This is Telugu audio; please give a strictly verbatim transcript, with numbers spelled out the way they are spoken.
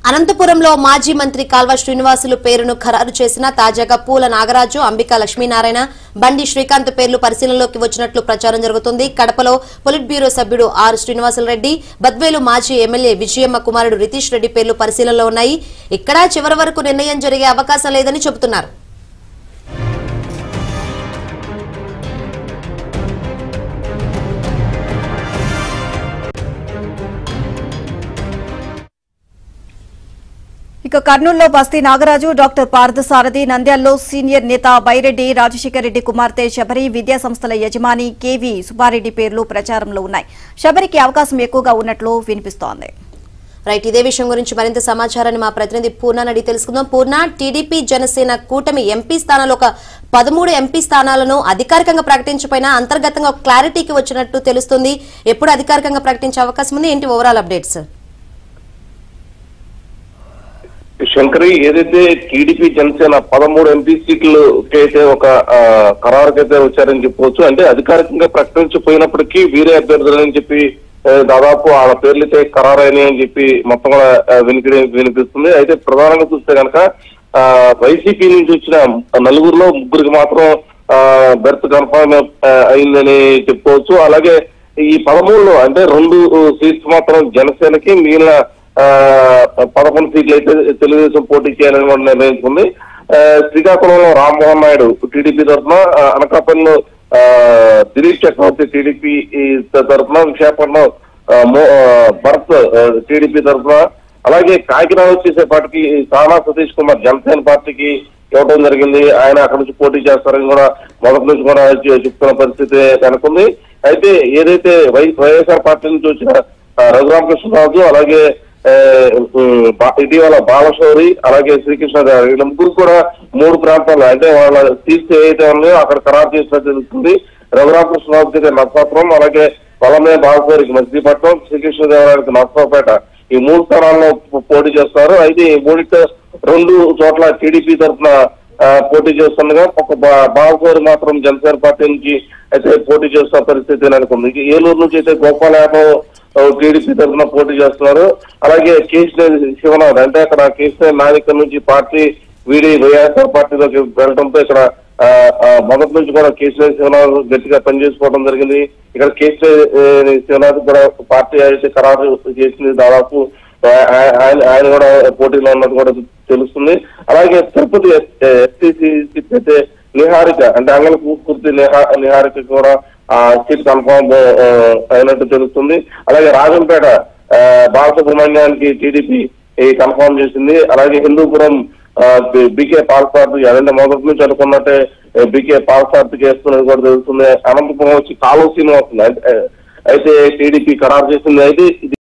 అనంతపురంలో మాజీ మంత్రి కాల్వ శ్రీనివాసులు పేరును ఖరారు చేసిన తాజాగా పూల నాగరాజు, అంబికా లక్ష్మీనారాయణ, బండి శ్రీకాంత్ పేర్లు పరిశీలనలోకి వచ్చినట్లు ప్రచారం జరుగుతుంది. కడపలో పొలిట్ బ్యూరో సభ్యుడు ఆర్ శ్రీనివాసులరెడ్డి, బద్వేలు మాజీ ఎమ్మెల్యే విజయమ్మ కుమారుడు రితీష్ రెడ్డి పేర్లు పరిశీలనలో ఉన్నాయి. ఇక్కడ చివరి వరకు నిర్ణయం జరిగే అవకాశం లేదని చెబుతున్నారు. ఇక కర్నూలులో బస్తీ నాగరాజు, డాక్టర్ పార్థసారథి, నంద్యాలలో సీనియర్ నేత బైరెడ్డి రాజశేఖర్ రెడ్డి కుమార్తె శబరి, విద్యా సంస్థల యజమాని కేవీ సుబ్బారెడ్డి పేర్లు ప్రచారంలో ఉన్నాయి. శబరికి అవకాశం ఎక్కువగా ఉన్నట్లు వినిపిస్తోంది. రైట్, ఇదే విషయం గురించి మరింత సమాచారాన్ని మా ప్రతినిధి పూర్ణాని అడిగి తెలుసుకుందాం. పూర్ణ, టీడీపీ జనసేన కూటమి ఎంపీ స్థానాలు ఒక పదమూడు ఎంపీ స్థానాలను అధికారికంగా ప్రకటించకపోయినా అంతర్గతంగా క్లారిటీకి వచ్చినట్టు తెలుస్తుంది. ఎప్పుడు అధికారికంగా ప్రకటించే అవకాశం ఉంది? ఏంటి ఓవరాల్ అప్డేట్స్? శంకరి, ఏదైతే టీడీపీ జనసేన పదమూడు ఎంపీ సీట్లకి అయితే ఒక ఖరారుకైతే వచ్చారని చెప్పవచ్చు. అంటే అధికారికంగా ప్రకటించకపోయినప్పటికీ వీరే అభ్యర్థులని చెప్పి దాదాపు వాళ్ళ పేర్లైతే ఖరారైనాయి అని చెప్పి మొత్తం కూడా వినికిడి వినిపిస్తుంది. అయితే ప్రధానంగా చూస్తే కనుక వైసీపీ నుంచి వచ్చిన నలుగురిలో ముగ్గురికి మాత్రం బెర్త్ కన్ఫర్మ్ అయిందని చెప్పుకోవచ్చు. అలాగే ఈ పదమూడులో అంటే రెండు సీట్స్ మాత్రం జనసేనకి, మిగిలిన పదకొండు సీట్లు అయితే తెలుగుదేశం పోటీ చేయాలని కూడా నిర్ణయించుకుంది. శ్రీకాకుళంలో రామ్మోహన్ నాయుడు టీడీపీ తరఫున, అనకాపల్లిలో దిలీప్ చక్రవర్తి టీడీపీ తరఫున, విశాఖపట్నం భరత్ టీడీపీ తరఫున, అలాగే కాకినాడ వచ్చేసేపాటికి సానా సతీష్ కుమార్ జనసేన పార్టీకి ఇవ్వడం జరిగింది. ఆయన అక్కడ నుంచి పోటీ చేస్తారని కూడా మొదటి నుంచి కూడా చెప్తున్న పరిస్థితి కనుకుంది. అయితే ఏదైతే వై వైఎస్ఆర్ పార్టీ నుంచి వచ్చిన రఘురామకృష్ణరాజు, అలాగే ఇటీవల బాలశౌరి, అలాగే శ్రీకృష్ణదేవ, వీళ్ళ ముగ్గురు కూడా మూడు ప్రాంతాల్లో అంటే వాళ్ళ సీట్స్ ఏదైతే ఉన్నాయో అక్కడ ఖరారు చేసినట్టు తెలుస్తుంది. రఘురామకృష్ణరాజుకి అయితే నర్సాపురం, అలాగే పొలమే బాలశౌరికి మచిలీపట్నం, శ్రీకృష్ణదేవరాయకి నర్సాపేట, ఈ మూడు స్థానాల్లో పోటీ చేస్తారు. అయితే ఈ మూడింటి రెండు చోట్ల టీడీపీ తరఫున పోటీ చేస్తుండగా ఒక బాలశౌరి మాత్రం జనసేన పార్టీ నుంచి అయితే పోటీ చేస్తున్న పరిస్థితి నెలకొంది. ఏలూరు నుంచి అయితే గోపాల్ యాదవ్ టీడీపీ తరఫున పోటీ చేస్తున్నారు. అలాగే కేసీఆర్ శివనాథ్ అంటే అక్కడ కేసీఆర్ నాయకుల నుంచి పార్టీ వీడి వైఎస్ఆర్ పార్టీలోకి వెళ్ళడంతో ఇక్కడ మొదటి నుంచి కూడా కేసీఆర్ శివనాథ్ గట్టిగా పనిచేసుకోవడం జరిగింది. ఇక్కడ కేసీఆర్ శివనాథ్ కూడా పార్టీ అయితే ఖరారు చేసింది. దాదాపు ఆయన ఆయన కూడా పోటీలో ఉన్నట్టు కూడా తెలుస్తుంది. అలాగే తిరుపతి ఎస్టీసీ సీట్ అయితే నిహారిక అంటే అంగళ పూర్తి నిహా నిహారిక కూడా ఆ సీట్ కన్ఫర్మ్ అయినట్టు తెలుస్తుంది. అలాగే రాజంపేట బాలసుబ్రహ్మణ్యానికి టీడీపీ కన్ఫర్మ్ చేసింది. అలాగే హిందూపురం బీకే పాల్సార్థి అదంటే మొదటి నుంచి అనుకున్నట్టే బీకే పాల్సార్థికి వేస్తున్నది కూడా తెలుస్తుంది. అనంతపురం వచ్చి కాలువ శ్రీనివాస్ అయితే టీడీపీ ఖరారు చేసింది. అయితే